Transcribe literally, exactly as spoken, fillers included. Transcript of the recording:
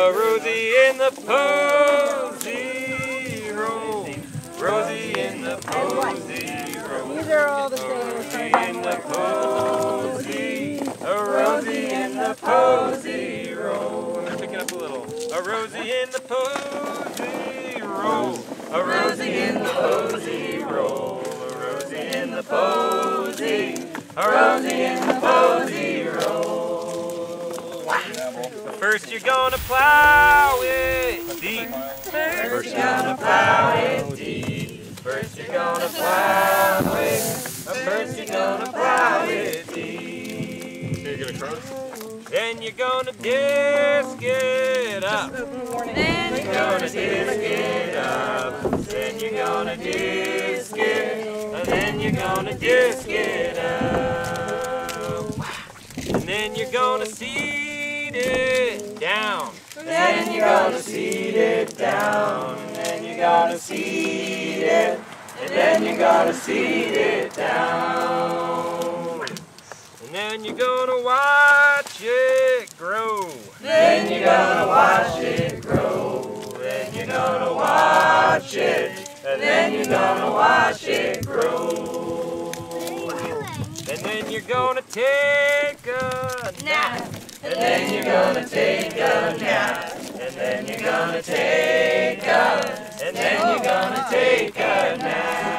A Rosie in the posy roll. Rosie in the posy roll. These are all the same. Rosie in the posy. A Rosie in the posy roll. I'm gonna pick it up a little. A Rosie in the posy roll. A Rosie in the posy roll. A Rosie in the posy. A Rosie in the posy roll. First you're gonna plow it deep. First you're gonna plow it deep. First you're gonna plow it. First you're gonna plow it deep. Then you're gonna disc it up. Then you're gonna disc it up. Then you're gonna disc it. And then you're gonna disc it up. And then you're gonna seed it down. Then you're gonna seed it down. And then you're gonna seed it. And then you're gonna seed it down. And then you're gonna watch it grow. Then you're gonna watch it grow. Then you're gonna watch it. And then you're gonna watch it grow. And then you're gonna take a nap. And then you're gonna take a nap. And then you're gonna take a. And then you're gonna take a nap.